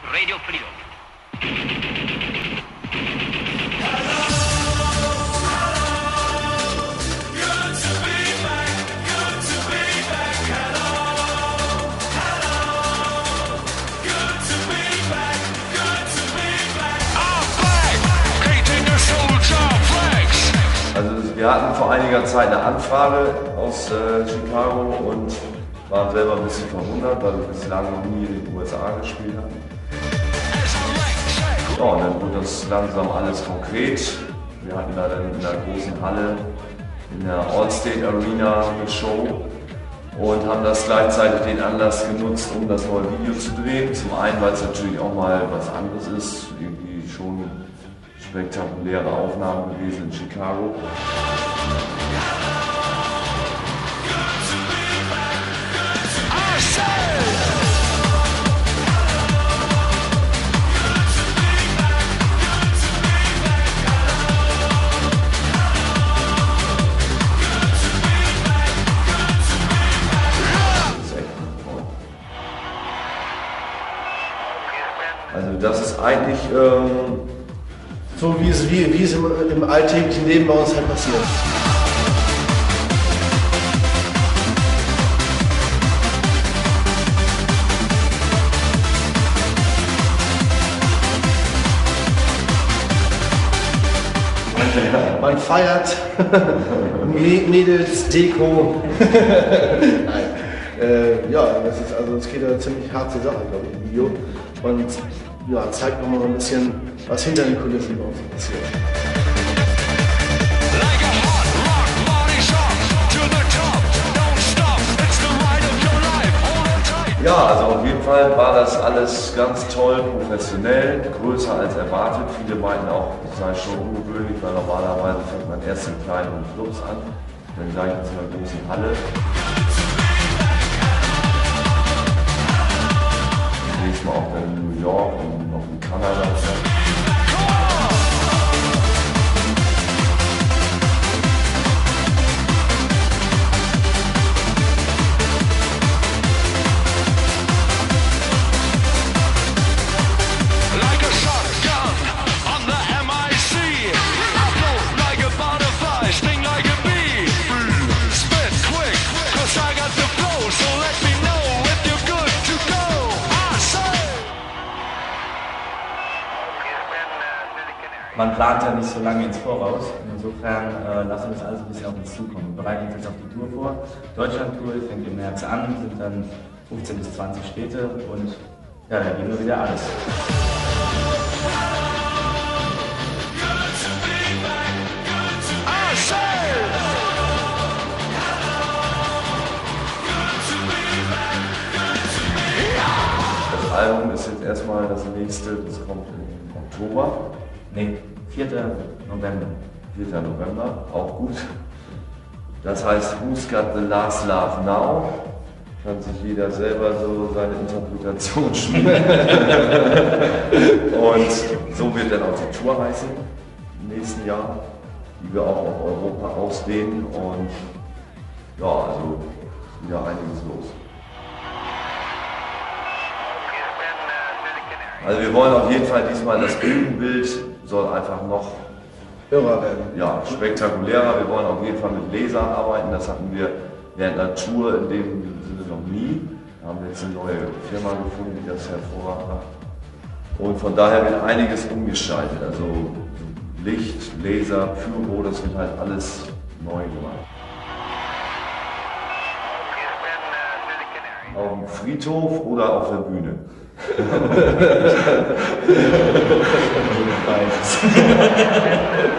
Radio Freedom. Also wir hatten vor einiger Zeit eine Anfrage aus Chicago und waren selber ein bisschen verwundert, weil wir bislang noch nie in den USA gespielt hatten. Ja, und dann wurde das langsam alles konkret. Wir hatten da dann in der großen Halle, in der Allstate Arena eine Show und haben das gleichzeitig den Anlass genutzt, um das neue Video zu drehen. Zum einen, weil es natürlich auch mal was anderes ist, irgendwie schon spektakuläre Aufnahmen gewesen in Chicago. Also das ist eigentlich so wie es im alltäglichen Leben bei uns halt passiert. Man feiert, Mädels, Deko. Nein. Ja, es geht ja ziemlich hart zur Sache, glaube ich, im Video. Und ja, zeigt nochmal so ein bisschen, was hinter den Kulissen bei uns passiert. Ja, also auf jeden Fall war das alles ganz toll, professionell, größer als erwartet. Viele meinten auch, es sei schon ungewöhnlich, weil normalerweise fängt man erst in kleinen Clubs an, dann gleich in so einer großen Halle. Nächstes Mal auch dann in New York und noch in Kanada. Man plant ja nicht so lange ins Voraus. Insofern lassen wir das alles ein bisschen auf uns zukommen. Wir bereiten uns jetzt auf die Tour vor. Deutschland-Tour fängt im März an, sind dann 15 bis 20 Städte und ja, da geben wir wieder alles. Das Album ist jetzt erstmal das nächste, das kommt im Oktober. Nee, 4. November. 4. November, auch gut. Das heißt, Who's Got the Last Laugh Now? Kann sich jeder selber so seine Interpretation spielen. Und so wird dann auch die Tour heißen im nächsten Jahr, die wir auch auf Europa ausdehnen. Und ja, also wieder einiges los. Also wir wollen auf jeden Fall diesmal, das Bühnenbild soll einfach noch Hörer werden. Ja, spektakulärer. Wir wollen auf jeden Fall mit Lasern arbeiten. Das hatten wir während der Tour in dem Sinne noch nie. Da haben wir jetzt eine neue Firma gefunden, die das hervorragend macht. Und von daher wird einiges umgestaltet. Also Licht, Laser, Pyro, das wird halt alles neu gemacht. Auf dem Friedhof oder auf der Bühne? Beides.